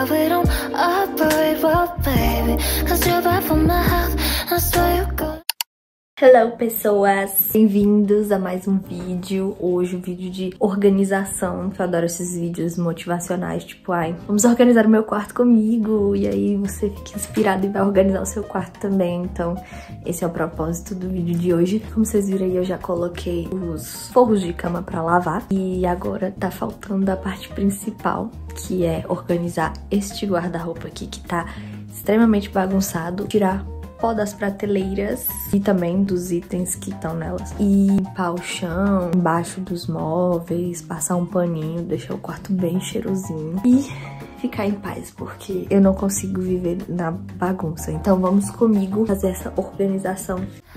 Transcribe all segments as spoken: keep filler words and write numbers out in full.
that we don't operate well, baby. Cause you're bad for my health, I swear you go. Hello, pessoas! Bem-vindos a mais um vídeo. Hoje um vídeo de organização, que eu adoro esses vídeos motivacionais, tipo, ai, vamos organizar o meu quarto comigo, e aí você fica inspirado e vai organizar o seu quarto também. Então, esse é o propósito do vídeo de hoje. Como vocês viram aí, eu já coloquei os forros de cama pra lavar, e agora tá faltando a parte principal, que é organizar este guarda-roupa aqui, que tá extremamente bagunçado, tirar pó das prateleiras e também dos itens que estão nelas. E limpar o chão, embaixo dos móveis, passar um paninho, deixar o quarto bem cheirosinho. E ficar em paz, porque eu não consigo viver na bagunça. Então vamos comigo fazer essa organização.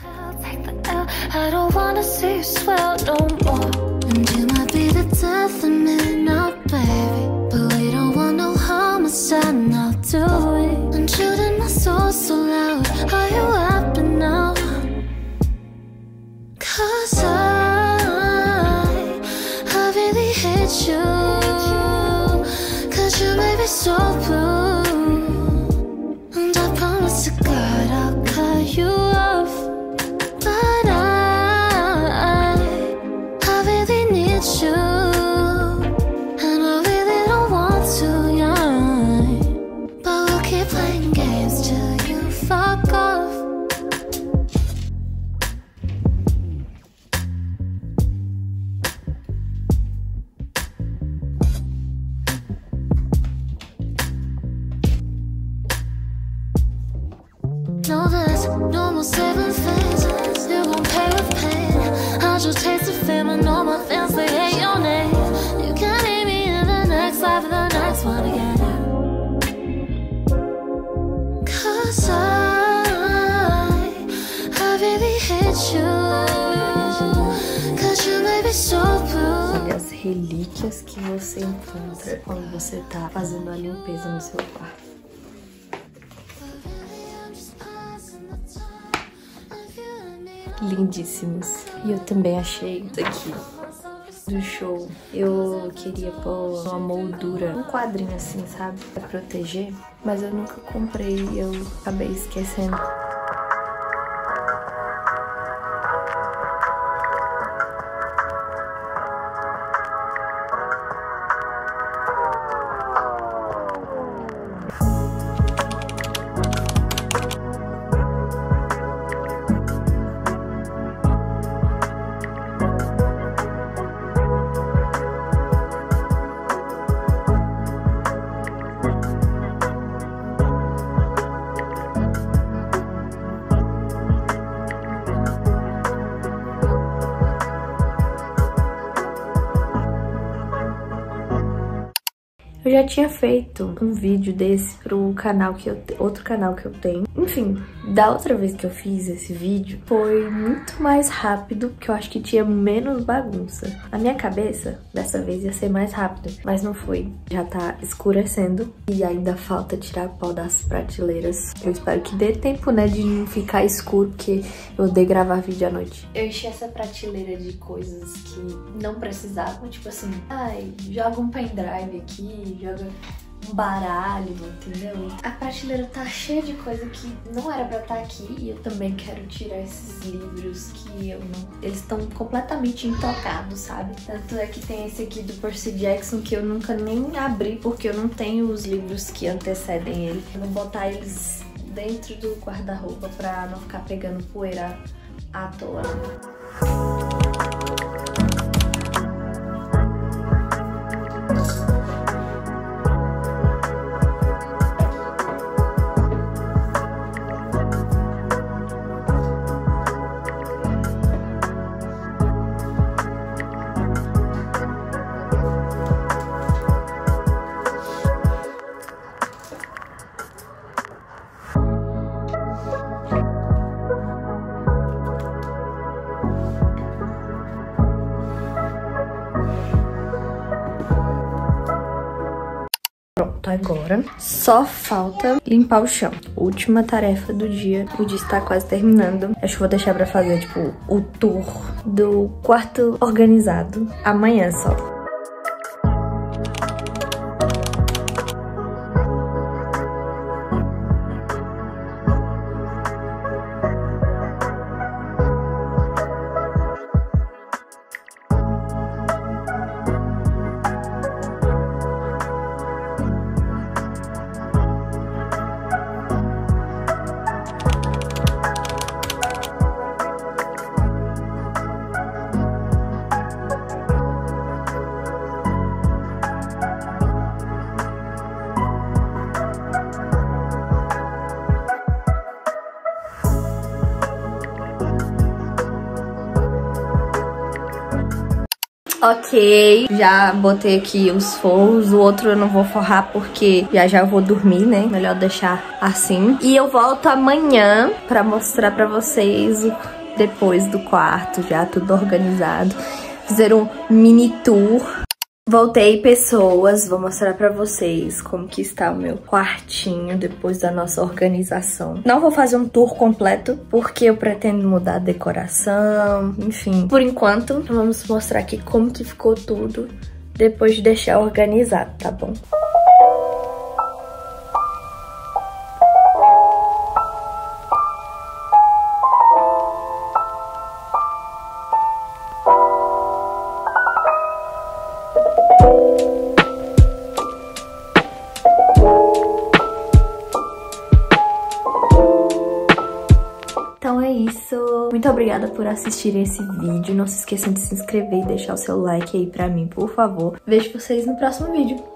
Are you happy now? Cause I, I really hate you. Cause you made me so blue. And I promise to God I'll cut you off. But I, I really need you. And I really don't want to, yeah. But we'll keep playing games till you fuck off. No, there's no more saving things. You won't pay with pain. I just taste the fame and all my fans, they hate your name. You can meet me in the next life and the next one again. Cause I, I really hate you. Cause you made me so blue. As relíquias que você encontra quando você tá fazendo a limpeza no seu quarto. Lindíssimos. E eu também achei isso aqui do show. Eu queria pôr uma moldura, um quadrinho assim, sabe? Pra proteger. Mas eu nunca comprei e eu acabei esquecendo. Eu já tinha feito um vídeo desse pro canal que eu te... outro canal que eu tenho. Enfim, da outra vez que eu fiz esse vídeo, foi muito mais rápido, porque eu acho que tinha menos bagunça. Na minha cabeça, dessa vez ia ser mais rápido, mas não foi. Já tá escurecendo e ainda falta tirar pó das prateleiras. Eu espero que dê tempo, né, de não ficar escuro, porque eu odeio gravar vídeo à noite. Eu enchi essa prateleira de coisas que não precisavam, tipo assim, ai, joga um pendrive aqui, joga um baralho, entendeu? A prateleira tá cheia de coisa que não era pra estar aqui, e eu também quero tirar esses livros que eu não... eles estão completamente intocados, sabe? Tanto é que tem esse aqui do Percy Jackson que eu nunca nem abri, porque eu não tenho os livros que antecedem ele. Eu vou botar eles dentro do guarda-roupa pra não ficar pegando poeira à toa. Pronto, agora só falta limpar o chão. Última tarefa do dia. O dia está quase terminando. Acho que vou deixar pra fazer, tipo, o tour do quarto organizado amanhã só. Ok, já botei aqui os forros, o outro eu não vou forrar porque já já eu vou dormir, né? Melhor deixar assim. E eu volto amanhã pra mostrar pra vocês o depois do quarto, já tudo organizado. Fazer um mini tour. Voltei, pessoas, vou mostrar pra vocês como que está o meu quartinho depois da nossa organização. Não vou fazer um tour completo, porque eu pretendo mudar a decoração, enfim. Por enquanto, vamos mostrar aqui como que ficou tudo depois de deixar organizado, tá bom? Então é isso. Muito obrigada por assistirem esse vídeo. Não se esqueçam de se inscrever e deixar o seu like aí pra mim, por favor. Vejo vocês no próximo vídeo.